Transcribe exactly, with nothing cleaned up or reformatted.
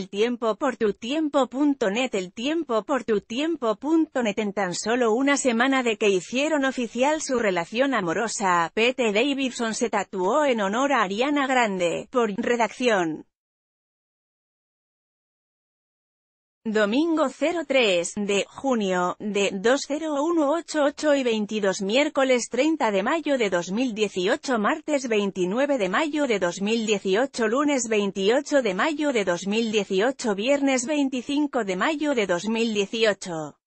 tiempo por tu tiempo punto net. El tiempo por tu tiempo punto net. En tan solo una semana de que hicieron oficial su relación amorosa, Pete Davidson se tatuó en honor a Ariana Grande. Por redacción. Domingo cero tres de junio de dos cero uno ocho ocho y veintidós, miércoles treinta de mayo de dos mil dieciocho, martes veintinueve de mayo de dos mil dieciocho, lunes veintiocho de mayo de dos mil dieciocho, viernes veinticinco de mayo de dos mil dieciocho.